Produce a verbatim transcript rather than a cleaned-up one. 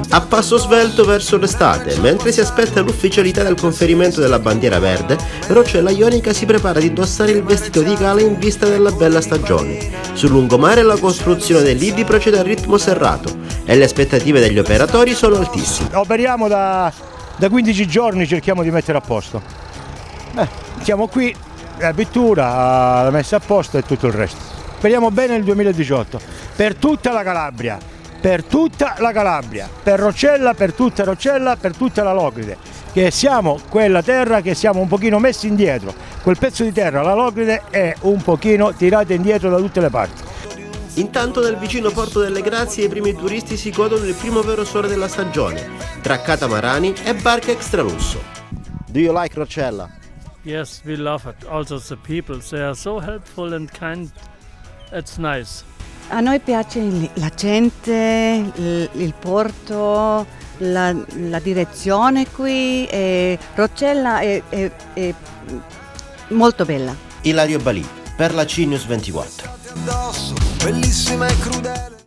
A passo svelto verso l'estate, mentre si aspetta l'ufficialità del conferimento della bandiera verde, Roccella Ionica si prepara ad indossare il vestito di gala in vista della bella stagione. Sul lungomare la costruzione dei lidi procede a ritmo serrato e le aspettative degli operatori sono altissime. Operiamo da, da quindici giorni, cerchiamo di mettere a posto. Eh, siamo qui, la pittura, la messa a posto e tutto il resto. Speriamo bene nel duemiladiciotto, per tutta la Calabria. Per tutta la Calabria, per Roccella, per tutta Roccella, per tutta la Locride, che siamo quella terra che siamo un pochino messi indietro, quel pezzo di terra, la Locride, è un pochino tirata indietro da tutte le parti. Intanto nel vicino Porto delle Grazie i primi turisti si godono il primo vero sole della stagione, tra catamarani e barche extralusso. Do you like Roccella? Yes, we love it. Also the people, they are so helpful and kind. It's nice. A noi piace la gente, il, il porto, la, la direzione qui, e Roccella è, è, è molto bella. Ilario Balì, per la C News ventiquattro. Bellissima e crudele.